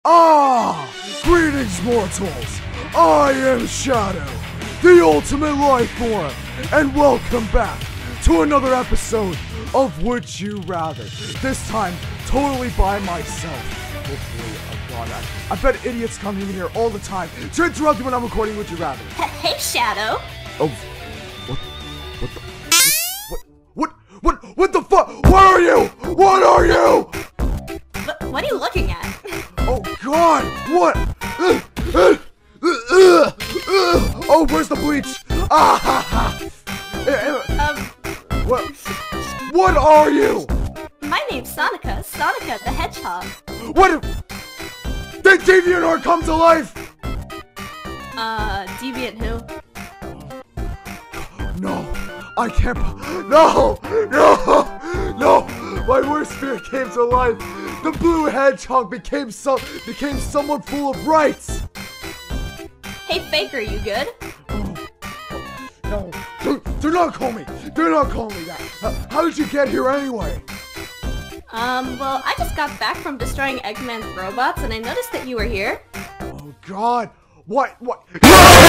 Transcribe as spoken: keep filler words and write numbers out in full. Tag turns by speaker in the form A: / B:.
A: Ah! Greetings, mortals! I am Shadow, the ultimate life form, and welcome back to another episode of Would You Rather. This time, totally by myself. Hopefully, oh god, I, I bet idiots come in here all the time to interrupt me when I'm recording Would You Rather.
B: Hey, Shadow!
A: Oh, what, what the, what, what, what, what the fuck? What are you? What are you?
B: What, what are you looking at?
A: Oh god, what? Uh, uh, uh, uh, uh. Oh, where's the bleach? Ah ha ha!
B: Um,
A: What? What are you?
B: my name's Sonica, Sonica the Hedgehog.
A: What? Did DeviantArt come to life?
B: Uh, Deviant who?
A: No, I can't. No, no, no! My worst fear came to life. The blue hedgehog became some became someone full of rights.
B: Hey, Faker, you good?
A: Oh, no, do, do not call me. Do not call me that. How, how did you get here anyway?
B: Um, well, I just got back from destroying Eggman's robots, and I noticed that you were here.
A: Oh God! What? What?